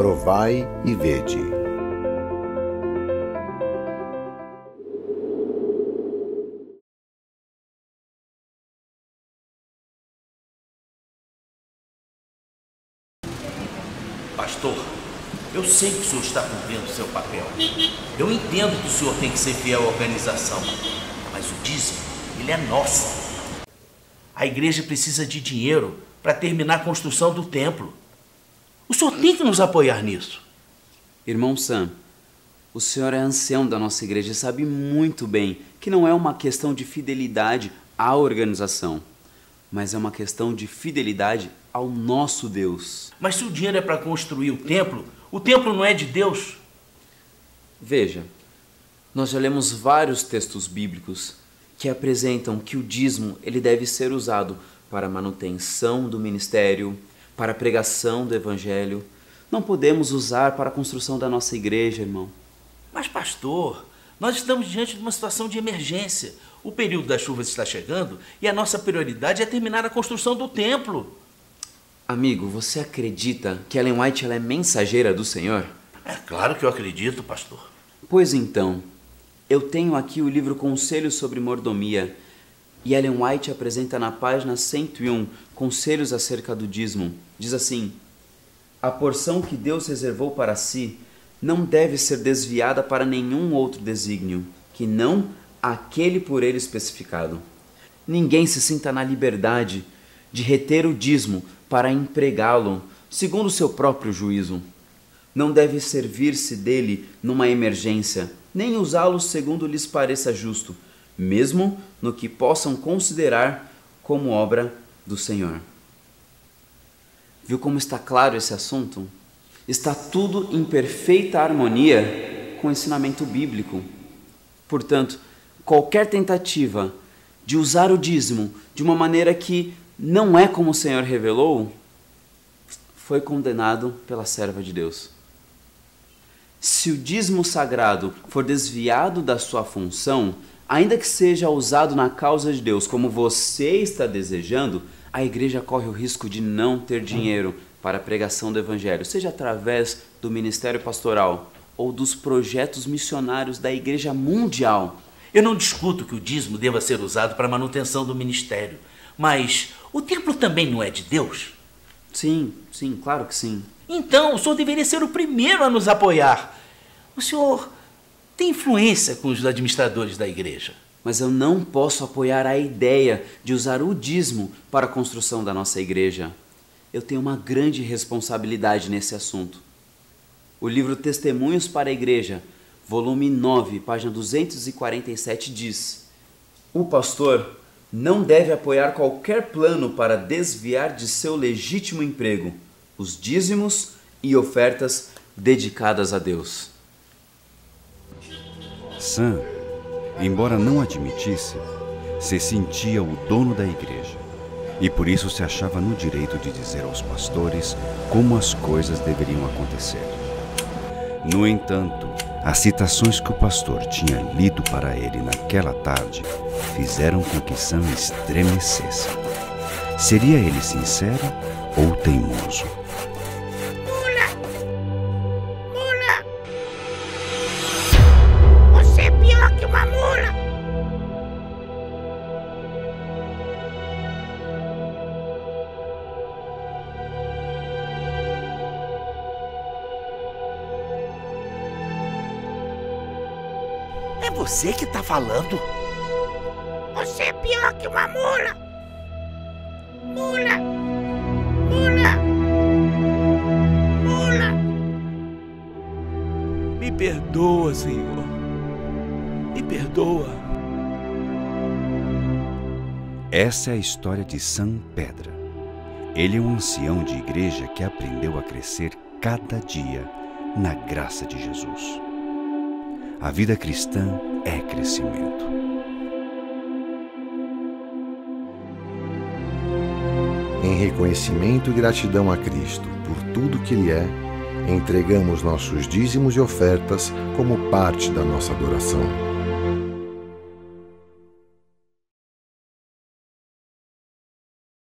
Provai e vede. Pastor, eu sei que o senhor está cumprindo o seu papel. Eu entendo que o senhor tem que ser fiel à organização, mas o dízimo, ele é nosso. A igreja precisa de dinheiro para terminar a construção do templo. O senhor tem que nos apoiar nisso. Irmão Sam, o senhor é ancião da nossa igreja e sabe muito bem que não é uma questão de fidelidade à organização, mas é uma questão de fidelidade ao nosso Deus. Mas se o dinheiro é para construir o templo não é de Deus? Veja, nós já lemos vários textos bíblicos que apresentam que o dízimo ele deve ser usado para a manutenção do ministério, para a pregação do evangelho. Não podemos usar para a construção da nossa igreja, irmão. Mas, pastor, nós estamos diante de uma situação de emergência. O período das chuvas está chegando e a nossa prioridade é terminar a construção do templo. Amigo, você acredita que Ellen White ela é mensageira do Senhor? É claro que eu acredito, pastor. Pois então, eu tenho aqui o livro Conselhos sobre Mordomia e Ellen White apresenta na página 101 conselhos acerca do dízimo. Diz assim: a porção que Deus reservou para si não deve ser desviada para nenhum outro desígnio, que não aquele por ele especificado. Ninguém se sinta na liberdade de reter o dízimo para empregá-lo segundo o seu próprio juízo. Não deve servir-se dele numa emergência, nem usá-lo segundo lhes pareça justo, mesmo no que possam considerar como obra do Senhor. Viu como está claro esse assunto? Está tudo em perfeita harmonia com o ensinamento bíblico. Portanto, qualquer tentativa de usar o dízimo de uma maneira que não é como o Senhor revelou, foi condenado pela serva de Deus. Se o dízimo sagrado for desviado da sua função, ainda que seja usado na causa de Deus como você está desejando, a igreja corre o risco de não ter dinheiro para a pregação do evangelho, seja através do ministério pastoral ou dos projetos missionários da igreja mundial. Eu não discuto que o dízimo deva ser usado para a manutenção do ministério, mas o templo também não é de Deus? Sim, claro que sim. Então, o senhor deveria ser o primeiro a nos apoiar. O senhor tem influência com os administradores da igreja. Mas eu não posso apoiar a ideia de usar o dízimo para a construção da nossa igreja. Eu tenho uma grande responsabilidade nesse assunto. O livro Testemunhos para a Igreja, volume 9, página 247, diz: o pastor não deve apoiar qualquer plano para desviar de seu legítimo emprego os dízimos e ofertas dedicadas a Deus. Sam, embora não admitisse, se sentia o dono da igreja e por isso se achava no direito de dizer aos pastores como as coisas deveriam acontecer. No entanto, as citações que o pastor tinha lido para ele naquela tarde fizeram com que Sam estremecesse. Seria ele sincero ou teimoso? Mula! Você é pior que uma mula! É você que está falando? Você é pior que uma mula! Mula! Mula! Mula! Me perdoa, Senhor. Me perdoa. Essa é a história de Sam Pedra. Ele é um ancião de igreja que aprendeu a crescer cada dia na graça de Jesus. A vida cristã é crescimento. Em reconhecimento e gratidão a Cristo por tudo que Ele é, entregamos nossos dízimos e ofertas como parte da nossa adoração.